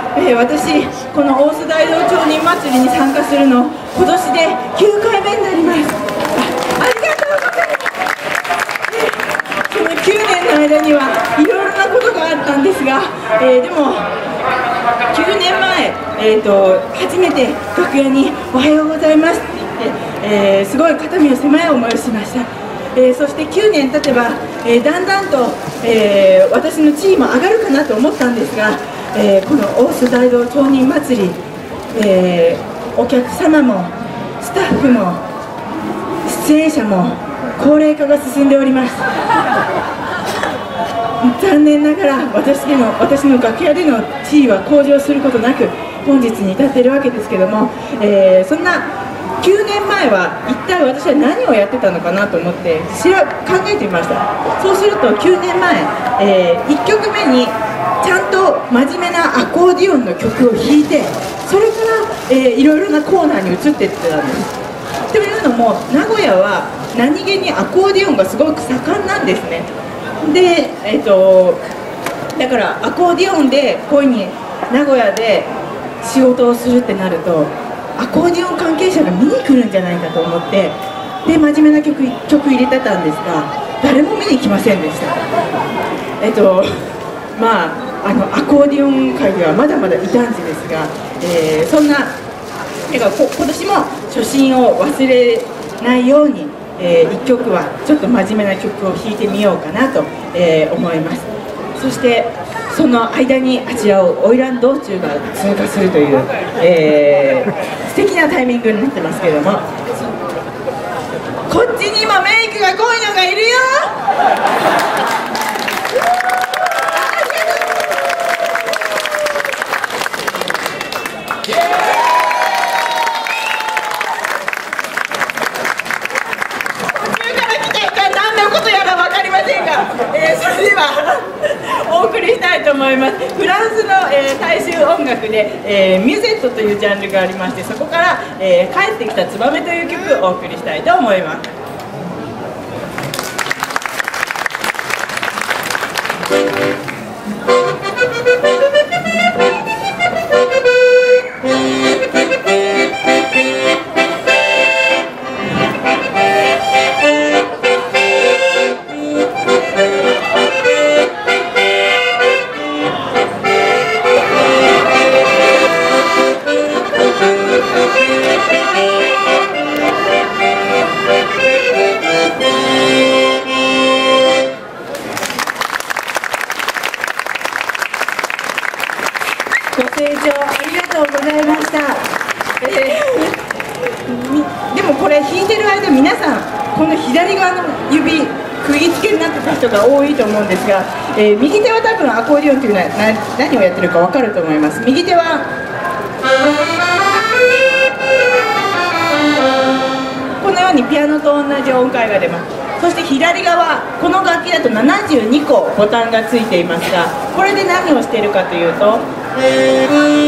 私、この大須大道町人祭りに参加するの、今年で9回目になります。ありがとうございます。その9年の間にはいろいろなことがあったんですが、でも、9年前、初めて楽屋におはようございますって言って、すごい肩身を狭い思いをしました。そして9年経てば、だんだんと、私の地位も上がるかなと思ったんですが、この大須大道町人祭り、お客様もスタッフも出演者も高齢化が進んでおります。残念ながら私の楽屋での地位は向上することなく本日に至っているわけですけども、そんな9年前は一体私は何をやってたのかなと思って考えてみました。そうすると9年前、1曲目にちゃんと真面目なアコーディオンの曲を弾いて、それから、いろいろなコーナーに移っていってたんです。というのも名古屋は何気にアコーディオンがすごく盛んなんですね。で、だからアコーディオンでこういうふうに名古屋で仕事をするってなるとアコーディオン関係者が見に来るんじゃないかと思って、で真面目な曲入れてたんですが、誰も見に来ませんでした。アコーディオン界ではまだまだ異端児ですが、そんなだから今年も初心を忘れないように、1曲はちょっと真面目な曲を弾いてみようかなと、思います。そしてその間にあちらを花魁道中が通過するという、素敵なタイミングになってますけれども、こっちにもメイクが濃いのがいるよ。それではお送りしたいと思います。フランスの、大衆音楽で、ミュゼットというジャンルがありまして、そこから、帰ってきたツバメという曲をお送りしたいと思います。ご清聴ありがとうございました。でもこれ弾いてる間、皆さんこの左側の指釘付けになってた人が多いと思うんですが、右手は多分アコーディオンというのは何をやってるか分かると思います。右手はこのようにピアノと同じ音階が出ます。そして左側、この楽器だと72個ボタンがついていますが、これで何をしているかというと、間違え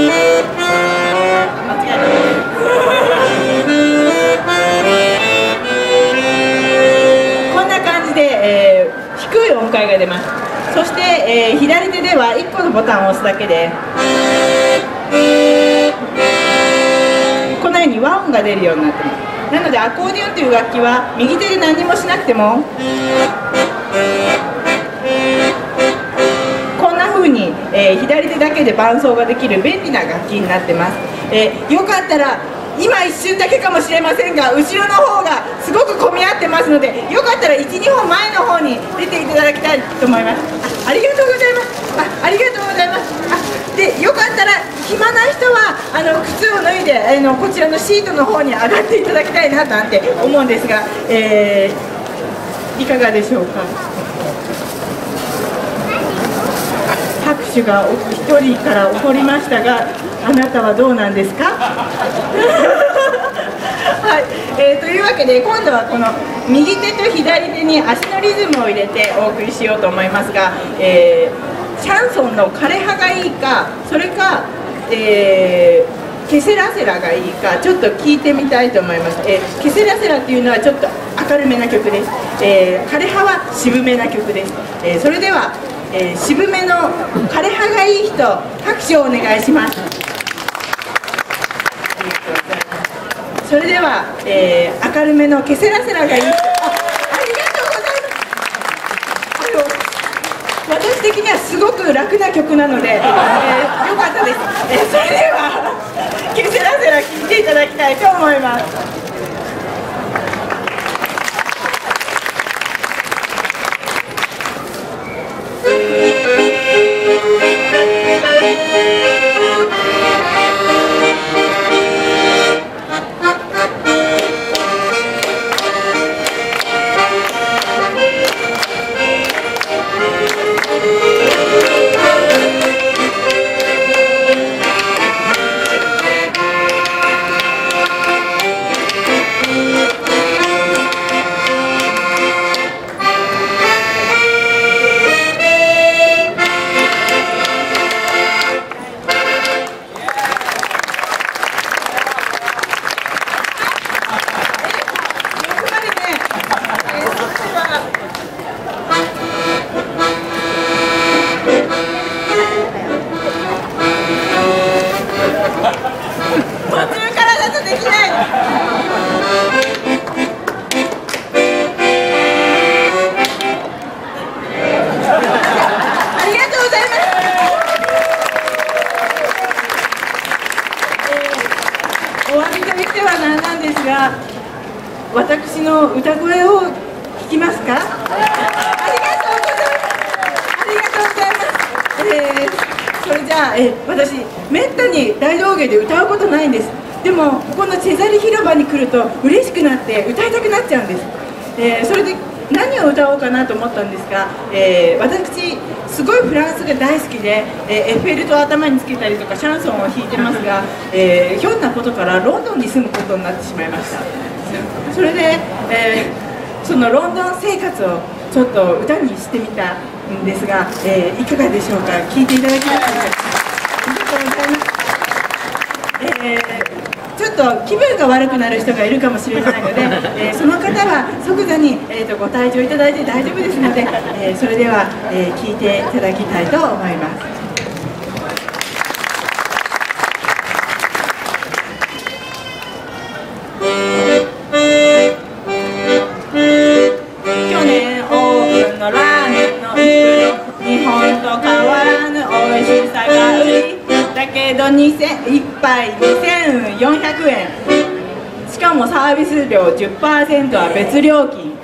た。こんな感じで、低い音階が出ます。そして、左手では1個のボタンを押すだけでこのように和音が出るようになっています。なのでアコーディオンという楽器は右手で何もしなくてもこんな風に、左手だけで伴奏ができる便利な楽器になってます。よかったら今一瞬だけかもしれませんが、後ろの方がすごく混み合ってますので、よかったら 1,2 本前の方に出ていただきたいと思います。ありがとうございます。ありがとうございます。で、よかったら暇な人は靴を脱いでこちらのシートの方に上がっていただきたいななんて思うんですが、いかがでしょうか。拍手が1人から起こりましたが、あなたはどうなんですか。はい、というわけで今度はこの右手と左手に足のリズムを入れてお送りしようと思いますが、シャンソンの枯葉がいいか、それか、ケセラセラがいいか、ちょっと聞いてみたいと思います。ケセラセラっていうのはちょっと明るめな曲です。枯葉は渋めな曲です。それでは渋めの枯葉がいい人、拍手をお願いします。それでは、明るめのケセラセラがいい人、ありがとうございます。私的にはすごく楽な曲なので、よかったです。それではケセラセラ聴いていただきたいと思います。私の歌声を聞きますか？ありがとうございます。それじゃあ、私めったに大道芸で歌うことないんです。でもここのチェザリ広場に来ると嬉しくなって歌いたくなっちゃうんです。それで何を歌おうかなと思ったんですが、私すごいフランスが大好きで、エッフェル塔を頭につけたりとかシャンソンを弾いてますが、ひょんなことからロンドンに住むことになってしまいました。それで、そのロンドン生活をちょっと歌にしてみたんですが、いかがでしょうか。聴いていただきます。ありがとうございます。ちょっと気分が悪くなる人がいるかもしれないので、その方は即座に、ご退場いただいて大丈夫ですので、それでは、聴いていただきたいと思います。去年オープンのラーメンの袋、日本と変わらぬ美味しさが売りだけど1杯2400円、しかもサービス料 10% は別料金。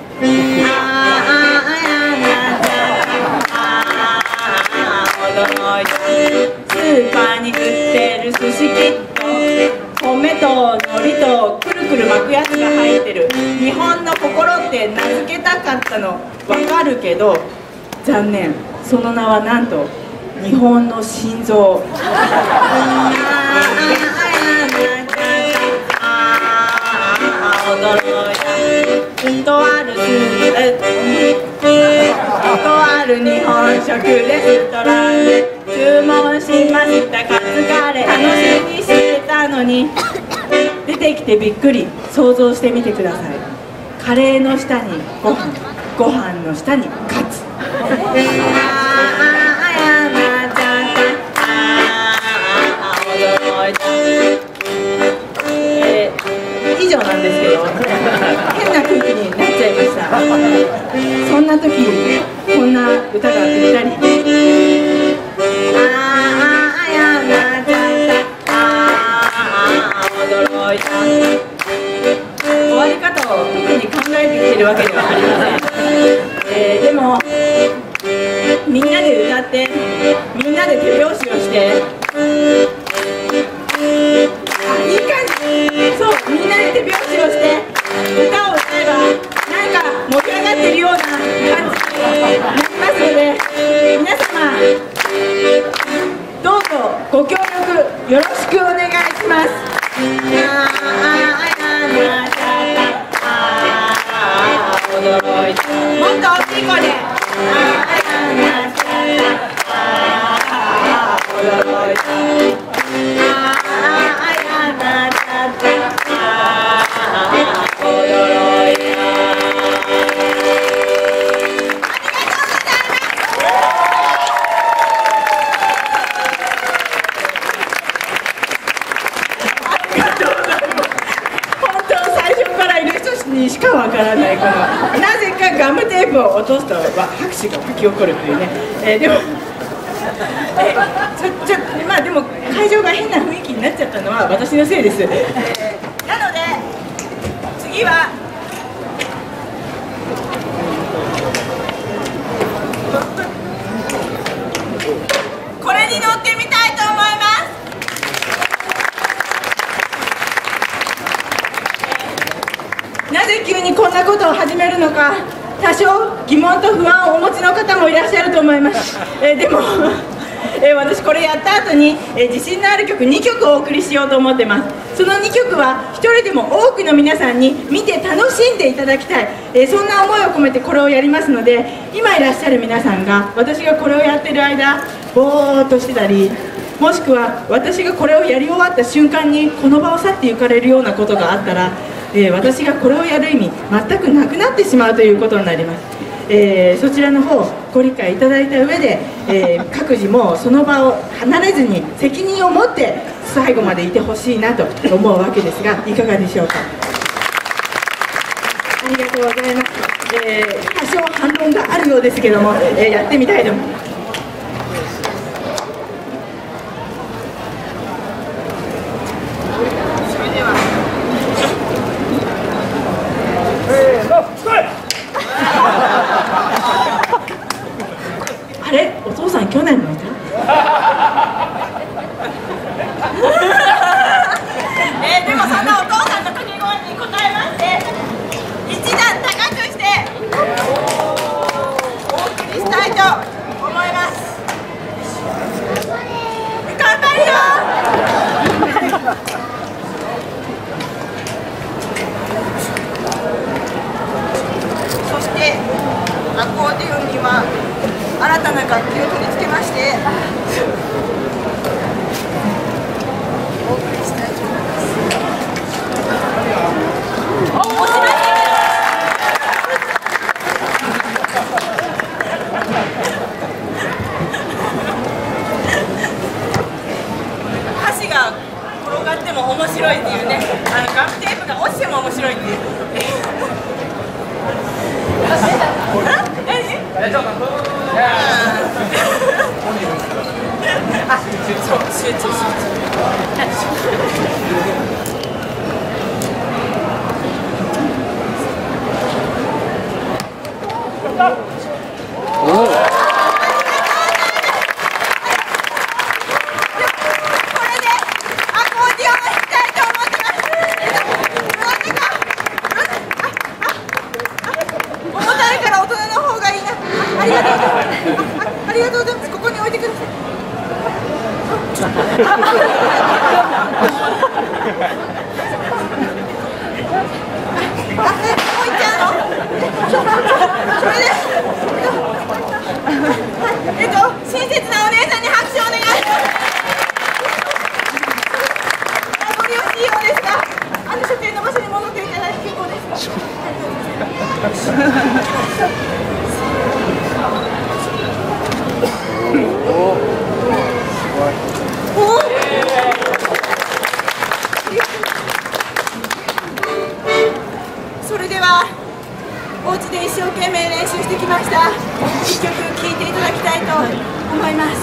驚いた。スーパーに売ってる寿司キット、米と海苔とくるくる巻くやつが入ってる。日本の心って名付けたかったのわかるけど、残念、その名はなんと日本の心臓。驚いた。とある日本食レストランで注文しました。カツカレー楽しみにしてたのに、出てきてびっくり。想像してみてください。カレーの下にご飯、ご飯の下にカツ。以上なんですけど、変な空気になっちゃいました。そんな時こんな歌がぴったり。驚いた。終わり方を特に考えてきてるわけではありません。でもみんなで歌って、みんなで手拍子をして、いい感じ。そう、みんなで手拍子をして歌を歌えば、なんか盛り上がってるような感じになりますので、皆様どうぞご協力よろしくお願いします。驚いた。もっと大きい声で。驚いた。 からないこのなぜかガムテープを落とすと拍手が吹き起こるというね、でもまあでも会場が変な雰囲気になっちゃったのは私のせいです、なので次はこれに乗ってみたいと思います。なぜ急にこんなことを始めるのか、多少疑問と不安をお持ちの方もいらっしゃると思います。でも私これやった後に自信のある曲2曲お送りしようと思ってます。その2曲は1人でも多くの皆さんに見て楽しんでいただきたい、そんな思いを込めてこれをやりますので、今いらっしゃる皆さんが私がこれをやってる間ぼーっとしてたり、もしくは私がこれをやり終わった瞬間にこの場を去って行かれるようなことがあったら、私がこれをやる意味全くなくなってしまうということになります。そちらの方ご理解いただいた上で、各自もその場を離れずに責任を持って最後までいてほしいなと思うわけですが、いかがでしょうか。ありがとうございます。多少反論があるようですけども、やってみたいと思います。あれ、お父さん去年の歌でもそんなお父さんの掛け声に応えまして一段高くしてお送りしたいと思います。頑張るよそしてアコーディオンには新たな楽器を取り付けましてお送りしたいと思います。箸が転がっても面白いっていうね、ガムテープが落ちても面白いっていうそう集中ありがとうございます。ここに置いてください。もう行っちゃうの？それで、親切なお姉さんに拍手をお願いします。ご利用しいいようですが、所定の場所に戻っていただいて結構です。それではお家で一生懸命練習してきました一曲聴いていただきたいと思います。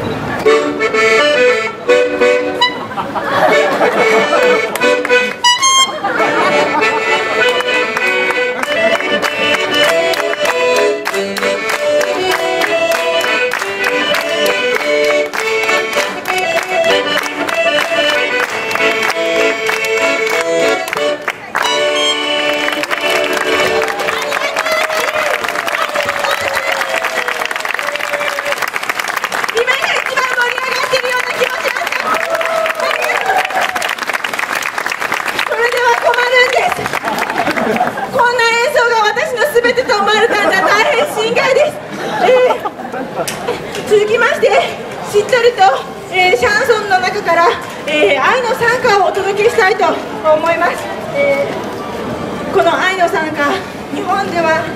続きましてしっとりと、シャンソンの中から、愛の賛歌をお届けしたいと思います。この愛の賛歌、日本では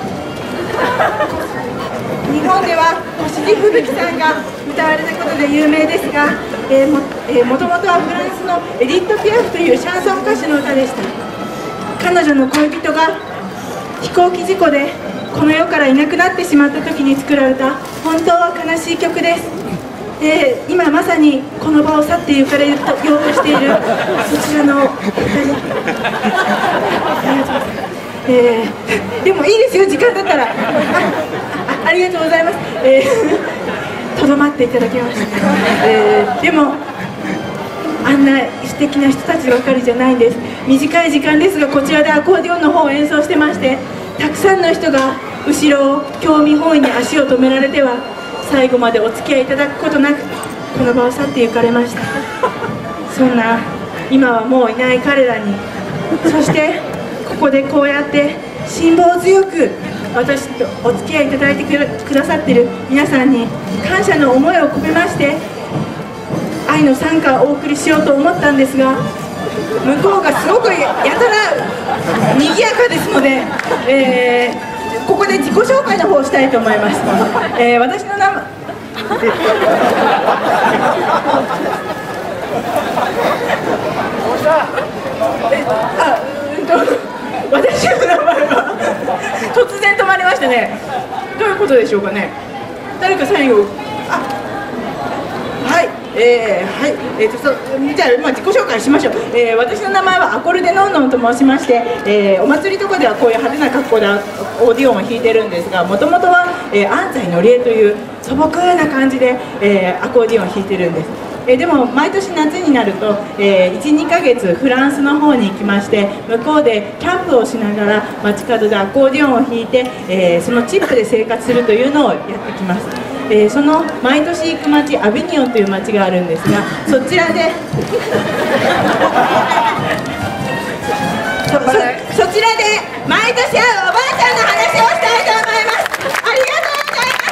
越路吹雪さんが歌われたことで有名ですが、もともとはフランスのエディット・ピアフというシャンソン歌手の歌でした。彼女の恋人が飛行機事故でこの世からいなくなってしまった時に作られた本当は悲しい曲です。今まさにこの場を去って行かれようとしているそちらのお二人、でもいいですよ、時間だったら。ありがとうございます。とどまっていただきました。でもあんな素敵な人たちばかりじゃないんです。短い時間ですが、こちらでアコーディオンの方を演奏してまして、たくさんの人が後ろを興味本位に足を止められては最後までお付き合いいただくことなくこの場を去って行かれました。そんな今はもういない彼らに、そしてここでこうやって辛抱強く私とお付き合いいただいてくださっている皆さんに感謝の思いを込めまして愛の賛歌をお送りしようと思ったんですが、向こうがすごくやたら賑やかですので、ここで自己紹介の方をしたいと思います。私の名前私の名前は突然止まりましたね。どういうことでしょうかね。誰か最後、はい、じゃあ、自己紹介しましょう。私の名前はアコルデノンノンと申しまして、お祭りとかではこういう派手な格好でオーディオンを弾いてるんですが、もともとは、安西のりえという素朴な感じで、アコーディオンを弾いてるんです。でも毎年夏になると、1、2ヶ月フランスの方に行きまして、向こうでキャンプをしながら街角でアコーディオンを弾いて、そのチップで生活するというのをやってきます。その毎年行く町アビニオンという町があるんですが、そちらでそちらで毎年会うおばあちゃんの話をしたいと思います。ありがとうございます。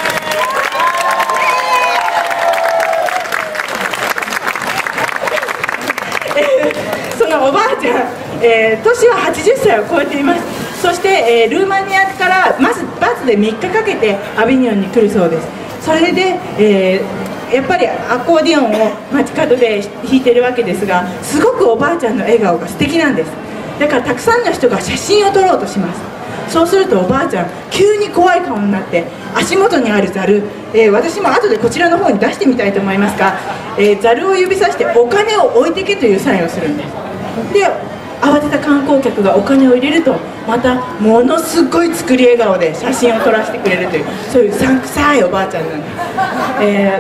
そのおばあちゃん、年は80歳を超えています。そして、ルーマニアからバスで3日かけてアビニオンに来るそうです。それで、やっぱりアコーディオンを街角で弾いてるわけですが、すごくおばあちゃんの笑顔が素敵なんです。だからたくさんの人が写真を撮ろうとします。そうするとおばあちゃん急に怖い顔になって足元にあるざる、私も後でこちらの方に出してみたいと思いますが、ざるを指さしてお金を置いてけというサインをするんです。で慌てた観光客がお金を入れるとまたものすごい作り笑顔で写真を撮らせてくれるという、そういううさんくさいおばあちゃんなんです。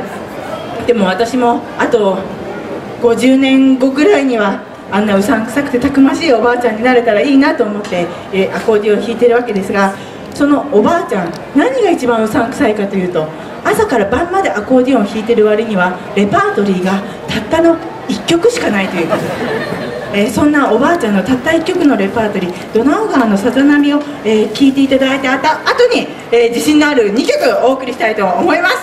でも私もあと50年後ぐらいにはあんなうさんくさくてたくましいおばあちゃんになれたらいいなと思って、アコーディオンを弾いてるわけですが、そのおばあちゃん何が一番うさんくさいかというと、朝から晩までアコーディオンを弾いてる割にはレパートリーがたったの1曲しかないということです。そんなおばあちゃんのたった1曲のレパートリー、ドナウ川のさざ波を聴いていただいた後に、自信のある2曲お送りしたいと思います。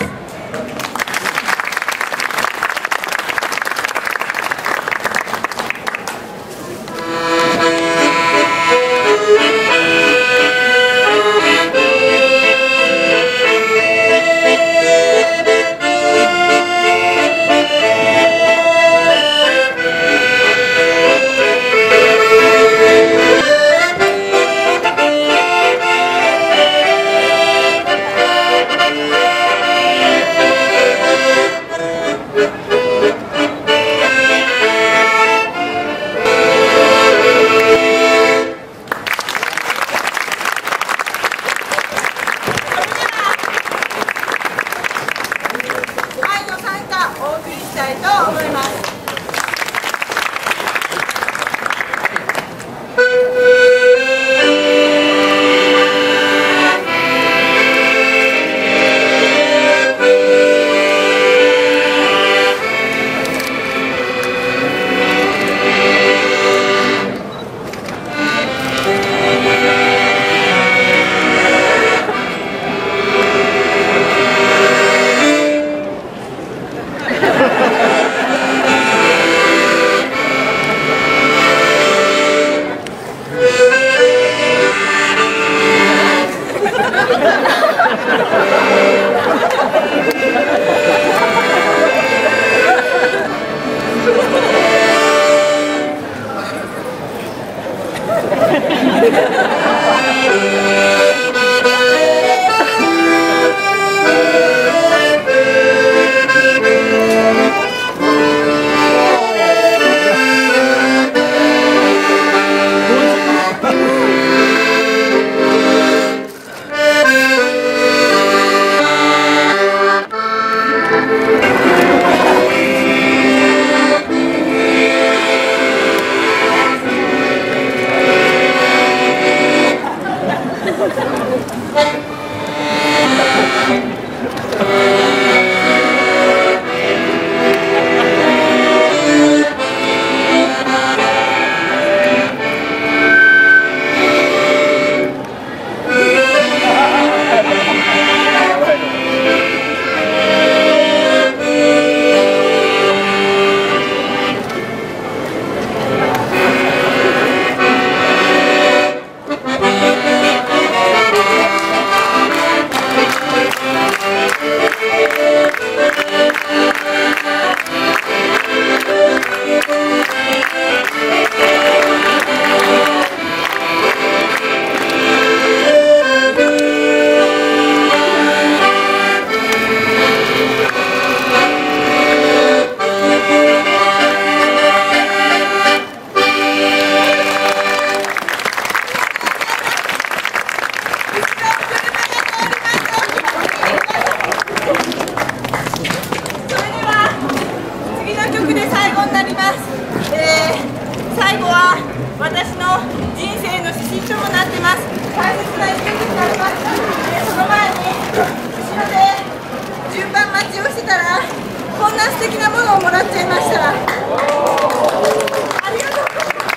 後になります。最後は私の人生の指針ともなってます。大切な一曲になります。その前に後ろで順番待ちをしてたらこんな素敵なものをもらっちゃいました。ありがとう。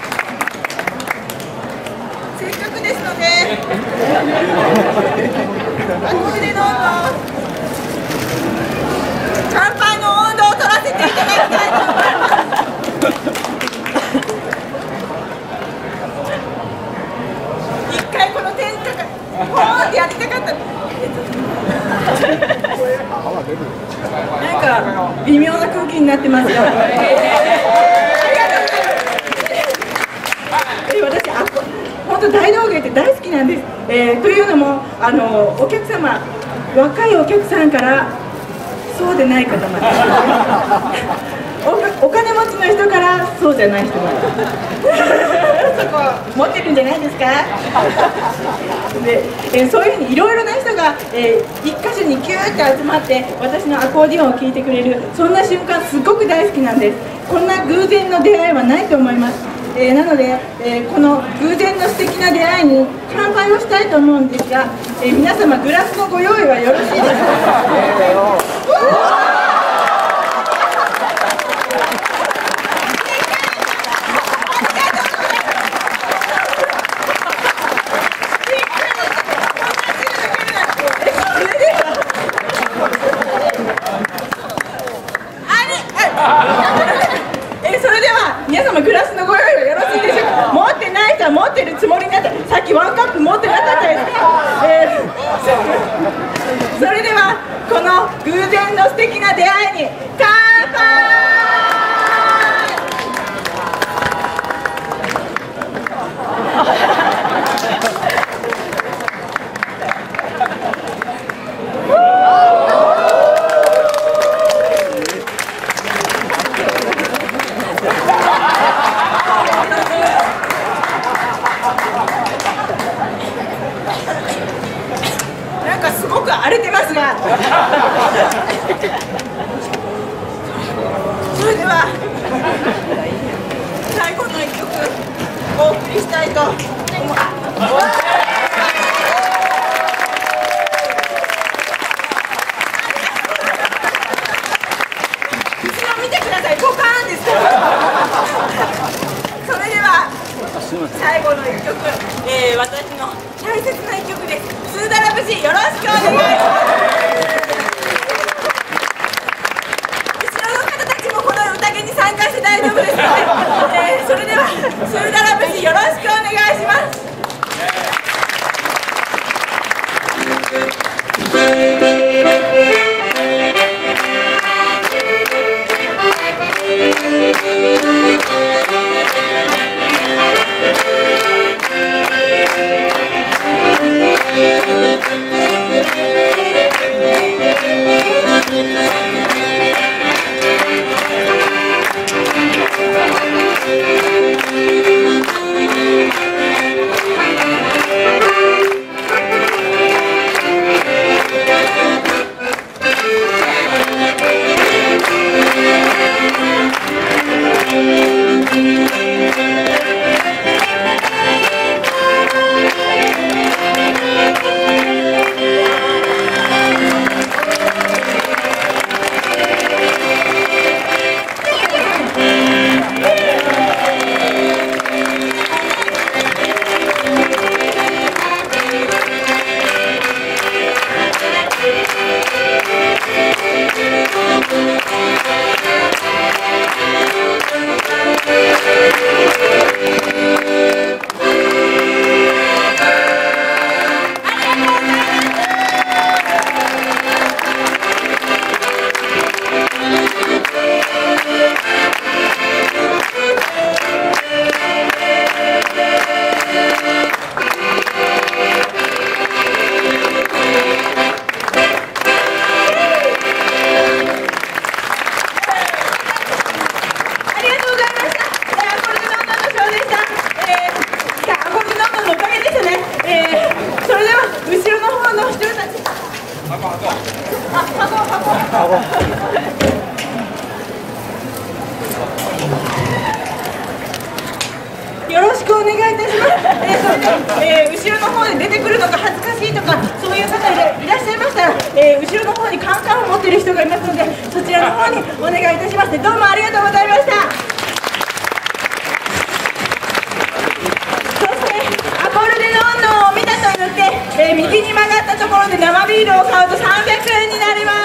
せっかくですのでアコーディオンの乾杯の温度を取らせていただきたいと思います。一回この天下がポーンってやりたかった。なんか微妙な空気になってますよ。ありがとうございます。私本当大道芸って大好きなんです。というのもお客様、若いお客さんからそうでない方までお金持ちの人からそうじゃない人までそこ持ってるんじゃないですかで、そういうふうにいろいろな人が、一箇所にギューって集まって私のアコーディオンを聴いてくれる、そんな瞬間すごく大好きなんです。こんな偶然の出会いはないと思います。なので、この偶然の素敵な出会いに乾杯をしたいと思うんですが、皆様グラスのご用意はよろしいですか？それでは皆様グラスのご用意はよろしいでしょうか？持ってない人は持ってるつもりになって、さっきワンカップ持ってなかったですか？それではこの偶然の素敵な出会いに乾杯！なんかすごく荒れてますがそれでは最後の一曲お送りしたいと思います。後ろ見てください、ポカーンですからそれでは最後の一曲、私の大切な一曲です。スーダラ節よろしくお願いします。後ろの方たちもこの宴に参加して大丈夫ですので、それではスーダラ節よろしくお願いします。 願いいたします。後ろの方で出てくるのが恥ずかしいとかそういう方いらっしゃいましたら、後ろの方にカンカンを持っている人がいますので、そちらの方にお願いいたします。どうもありがとうございました。そしてアコルデノンのを見たと言って、右に曲がったところで生ビールを買うと300円になります。